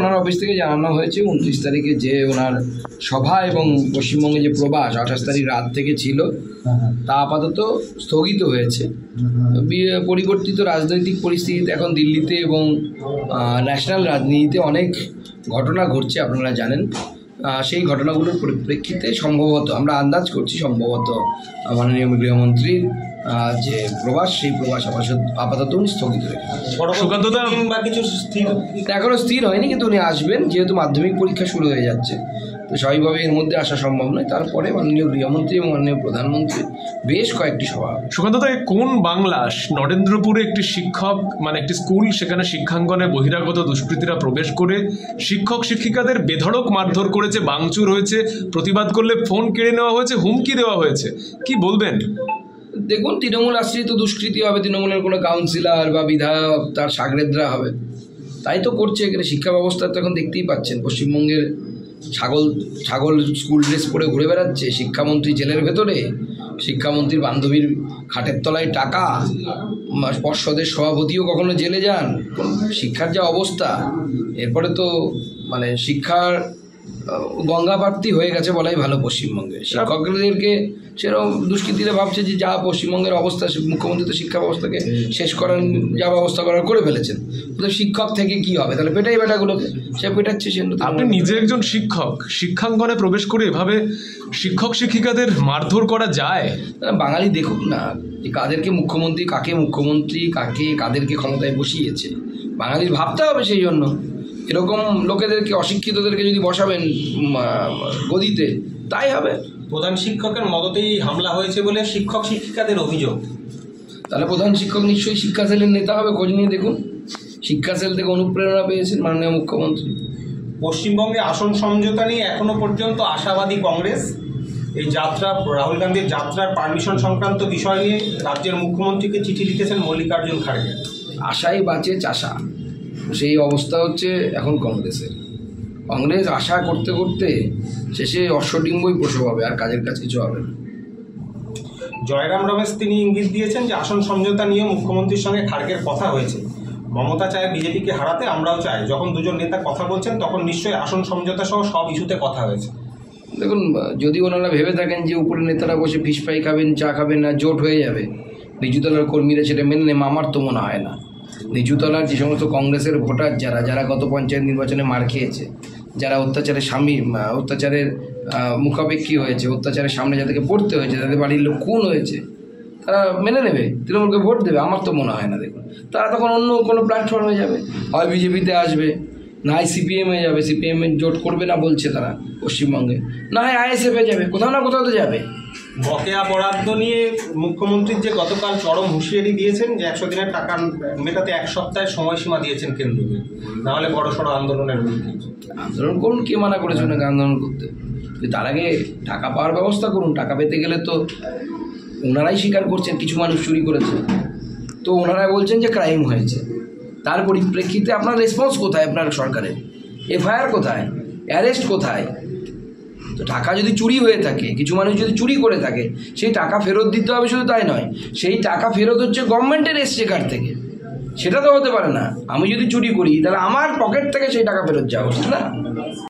ওনার office থেকে জানানো হয়েছে 29 তারিখে যে ওনার সভা এবং পশ্চিমবঙ্গে যে প্রবাস 28 তারিখ রাত থেকে ছিল তা আপাতত স্থগিত হয়েছে। পরিবর্তিত রাজনৈতিক পরিস্থিতিতে এখন দিল্লিতে এবং ন্যাশনাল রাজনীতিতে অনেক ঘটনা ঘটছে, আপনারা জানেন। সেই ঘটনাগুলোর পরিপ্রেক্ষিতে সম্ভবত আমরা আন্দাজ করছি সম্ভবত মাননীয় গৃহমন্ত্রীর যে প্রবাস সেই প্রবাস আপাতত উনি স্থগিত এখনও স্থির হয়নি, কিন্তু উনি আসবেন। যেহেতু মাধ্যমিক পরীক্ষা শুরু হয়ে যাচ্ছে তো স্বাভাবিকভাবে এর মধ্যে আসা সম্ভব নয়। তারপরে মাননীয় গৃহমন্ত্রী এবং মাননীয় প্রধানমন্ত্রী বেশ কয়েকটি সভা। সুকান্তদা, কোন বাংলা নরেন্দ্রপুরে একটি শিক্ষক একটি স্কুল, সেখানে শিক্ষাঙ্গনে বহিরাগত দুষ্কৃতীরা প্রবেশ করে শিক্ষক শিক্ষিকাদের বেধড়ক মারধর করেছে, ভাঙচুর হয়েছে, প্রতিবাদ করলে ফোন কেড়ে নেওয়া হয়েছে, হুমকি দেওয়া হয়েছে, কি বলবেন? দেখুন, তৃণমূল আশ্রিত দুষ্কৃতি হবে, তৃণমূলের কোনো কাউন্সিলর বা বিধায়ক তার সাগরেদরা হবে, তাই তো করছে। এখানে শিক্ষা ব্যবস্থা তো এখন দেখতেই পাচ্ছেন, পশ্চিমবঙ্গের ছাগল স্কুল ড্রেস পরে ঘুরে বেড়াচ্ছে, শিক্ষামন্ত্রী জেলের ভেতরে, শিক্ষামন্ত্রীর বান্ধবীর খাটের তলায় টাকা, পর্ষদের সভাপতিও কখনো জেলে যান। শিক্ষার যা অবস্থা, এরপরে তো শিক্ষার গঙ্গাপ্রাপ্তি হয়ে গেছে বলাই ভালো পশ্চিমবঙ্গে। শিক্ষকদেরকে সেরকম দুষ্কৃতীরা ভাবছে যে যা পশ্চিমবঙ্গের অবস্থা, মুখ্যমন্ত্রী তো শিক্ষা ব্যবস্থাকে শেষ করার যা ব্যবস্থা করার করে ফেলেছেন। তো শিক্ষক থেকে কি হবে? তাহলে পেটাই বেটাগুলোকে সে পেটাচ্ছে। আপনি নিজে একজন শিক্ষক, শিক্ষাঙ্গনে প্রবেশ করে এভাবে শিক্ষক শিক্ষিকাদের মারধর করা যায়? বাঙালি দেখুক না কাদেরকে মুখ্যমন্ত্রী, কাদেরকে ক্ষমতায় বসিয়েছে। বাঙালির ভাবতে হবে সেই জন্য। এরকম লোকেদেরকে, অশিক্ষিতদেরকে যদি বসাবেন গদিতে, তাই হবে। প্রধান শিক্ষকের মদতেই হামলা হয়েছে বলে শিক্ষক শিক্ষিকাদের অভিযোগ। তাহলে প্রধান শিক্ষক নিশ্চয়ই শিক্ষা সেলের নেতা হবে, খোঁজ নিয়ে দেখুন। শিক্ষা সেল থেকে অনুপ্রেরণা পেয়েছেন মাননীয় মুখ্যমন্ত্রী। পশ্চিমবঙ্গে আসন সমঝোতা নিয়ে এখনো পর্যন্ত আশাবাদী কংগ্রেস। এই যাত্রা, রাহুল গান্ধীর যাত্রার পারমিশন সংক্রান্ত বিষয় নিয়ে রাজ্যের মুখ্যমন্ত্রীকে চিঠি লিখেছেন মল্লিকার্জুন খাড়গে। আশাই বাঁচে চাষা, সেই অবস্থা হচ্ছে এখন কংগ্রেসের। কংগ্রেস আশা করতে করতে শেষে অশ্বডিম্বই প্রসব হবে, আর কাজের কাজ কিছু হবে না। জয়রাম রমেশ তিনি ইঙ্গিত দিয়েছেন যে আসন সমঝোতা নিয়ে মুখ্যমন্ত্রীর সঙ্গে খাড়গের কথা হয়েছে। মমতা চায় বিজেপিকে হারাতে, আমরাও চাই। যখন দুজন নেতা কথা বলছেন তখন নিশ্চয়ই আসন সমঝোতা সহ সব ইস্যুতে কথা হয়েছে। দেখুন, যদি ওনারা ভেবে থাকেন যে উপরে নেতারা বসে ফিশ ফ্রাই খাবেন, চা খাবেন না, জোট হয়ে যাবে, নিচুতলার কর্মীরা সেটা মেনে নেবে, আমার তো মনে হয় না। নিচুতলার যে সমস্ত কংগ্রেসের ভোটার যারা গত পঞ্চায়েত নির্বাচনে মার খেয়েছে, যারা অত্যাচারের মুখাপেক্ষী হয়েছে, অত্যাচারের সামনে যাদেরকে পড়তে হয়েছে, তাদের বাড়ির লোক খুন হয়েছে, তারা মেনে নেবে, তৃণমূলকে ভোট দেবে? আমার তো মনে হয় না। দেখুন, তারা তখন অন্য কোনো প্ল্যাটফর্মে যাবে, হয় বিজেপিতে আসবে, না হয় সিপিএমে যাবে। সিপিএমের জোট করবে না বলছে তারা পশ্চিমবঙ্গে, না হয় আইএসএফে যাবে, কোথাও না কোথাও তো যাবে। বকেয়া বরাদ্দ নিয়ে মুখ্যমন্ত্রীর যে গতকাল চরম হুঁশিয়ারি দিয়েছেন যে 100 দিনের টাকা মেটাতে 1 সপ্তাহের সময়সীমা দিয়েছেন কেন্দ্রকে, নাহলে বড়সড় আন্দোলনের আন্দোলন করুন। কে মানা করেছে ওনাকে আন্দোলন করতে? তার আগে টাকা পাওয়ার ব্যবস্থা করুন। টাকা পেতে গেলে তো ওনারাই স্বীকার করছেন কিছু মানুষ চুরি করেছে, তো ওনারাই বলছেন যে ক্রাইম হয়েছে। তার পরিপ্রেক্ষিতে আপনার রেসপন্স কোথায়? আপনার সরকারের এফআইআর কোথায়? অ্যারেস্ট কোথায়? তো টাকা যদি চুরি হয়ে থাকে, কিছু মানুষ যদি চুরি করে থাকে, সেই টাকা ফেরত দিতে হবে। শুধু তাই নয়, সেই টাকা ফেরত হচ্ছে গভর্নমেন্টের এক্সচেকার থেকে। সেটা তো হতে পারে না। আমি যদি চুরি করি তাহলে আমার পকেট থেকে সেই টাকা ফেরত যাওয়া উচিত না?